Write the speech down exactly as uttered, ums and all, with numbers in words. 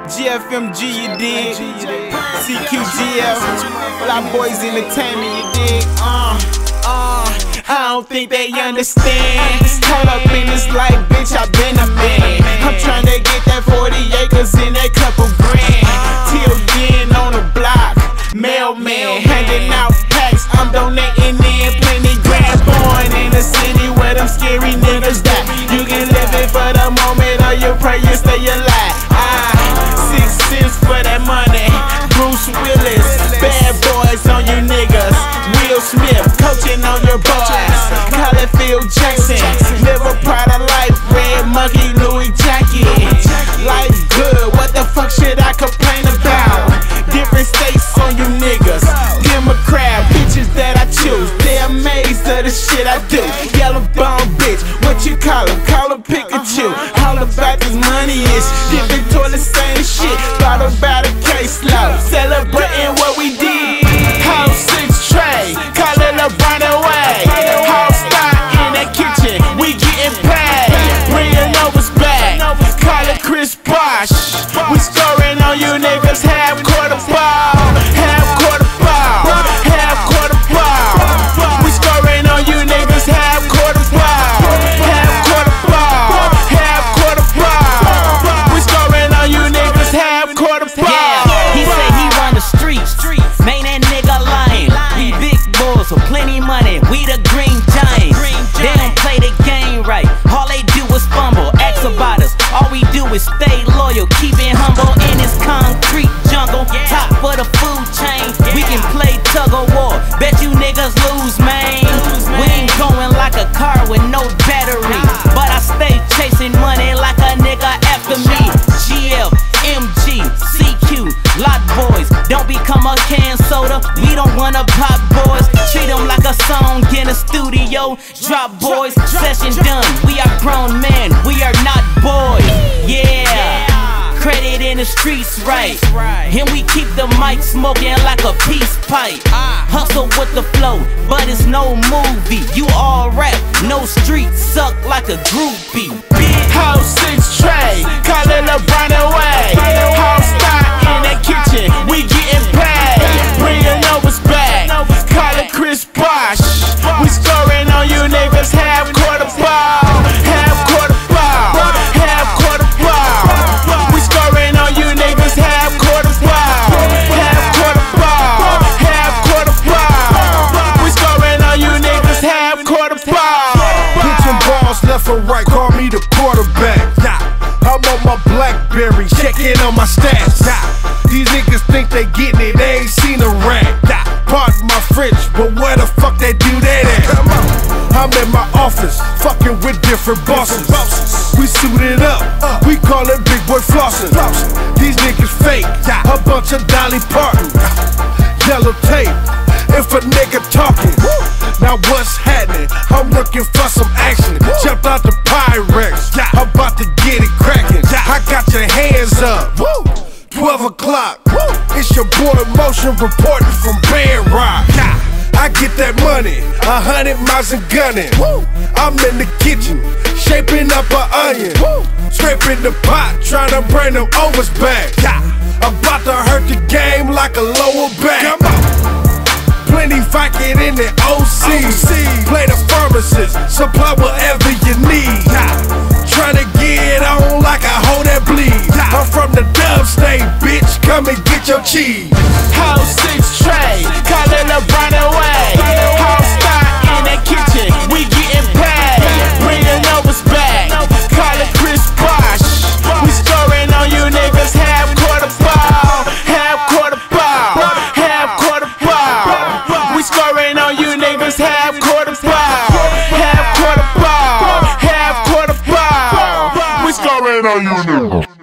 G F M G, you dig? C Q G F, Fly Boys Entertainment, you dig? Uh, uh, I don't think they understand. Hold up in this life, bitch, I been a man. I'm trying to get that forty acres and that couple grand. Till then on the block, mailman, handing out packs. I'm donating in plenty grand. Born in the city where them scary niggas die. You can live it for the moment or you pray you stay alive. Ah, six cents for that money. Bruce Willis, bad boys on you niggas. Will Smith, coaching on your boys. Colin Phil Jackson, live a proud of life. Red monkey, Louis jacket. Life good, what the fuck should I complain about? Different states on you niggas. Democrat, bitches that I choose. They amazed of the shit I do. Yellow bone bitch, what you call him? Call him Pikachu. All about this money is dipping toward the same shit. Thought about a case low, celebrating what we did. House six tray, call it LeBron away. House star in that kitchen, we getting paid. Bringing Novas back, call it Chris Bosh. We scoring on you niggas, half quarter ball, half quarter ball, half quarter ball. We scoring on you niggas, half quarter ball, half quarter ball, half quarter ball. We scoring on you niggas, half quarter ball. Yeah, he say he run the streets, man, that nigga lying. We big boys with plenty money, we the green giants. They don't play the game right, all they do is fumble. Ask about us, all we do is stay loyal, keep it humble in this concrete jungle. Top of the food chain, we can play tug of war. Bet you niggas lose, man. We ain't going like a car with no battery, but I stay chasing money like a nigga after me. G F, M G, C Q, lot boys. Don't become a can soda, we don't wanna pop boys. Treat them like a song in a studio. Drop boys, session done. We are grown men, we are not boys. Yeah, credit in the streets, right? And we keep the mic smoking like a peace pipe. Hustle with the flow, but it's no movie. You all rap, no street, suck like a groupie. House six tray, call it LeBron away. House star in that kitchen, we getting paid. Bringing Novas back, call it Chris Bosh. We scoring on you niggas, half quarter ball, half quarter ball, half quarter ball. We scoring on you niggas, half quarter ball, half quarter ball, half quarter ball. We scoring on you niggas, half quarter ball. Pitching balls left or right, call me the quarterback. I'm on my Blackberry, checking on my stats. These niggas think they getting it, they ain't seen a rat. Park my fridge, but where the fuck they do that at? I'm in my office, fucking with different bosses. We suited up, we call it big boy flossing. These niggas fake, a bunch of Dolly Parton. Yellow tape, if a nigga talking. Now what's happening? I'm looking for some action. Jumped out the Pyrex, I'm about to get it cracking. I got your hands up. twelve o'clock, it's your boy Motion reporting from Band Rock. I get that money, a hundred miles and gunning. I'm in the kitchen, shaping up an onion. Scraping the pot, trying to bring them overs back. About to hurt the game like a lower back. Plenty vodka in the O C. Play the pharmacist, supply whatever you need. Tryna get on like I hold that bleed. I'm from the dub state, bitch, come and get your cheese. House six tray, call it LeBron away. House star in that kitchen, we getting paid. Bringing Novas back, call it Chris Bosh. We scoring on you niggas, half quarter ball, half quarter ball, half quarter ball. We scoring on you niggas, half quarter ball, half quarter ball, half quarter ball. We scoring on you niggas.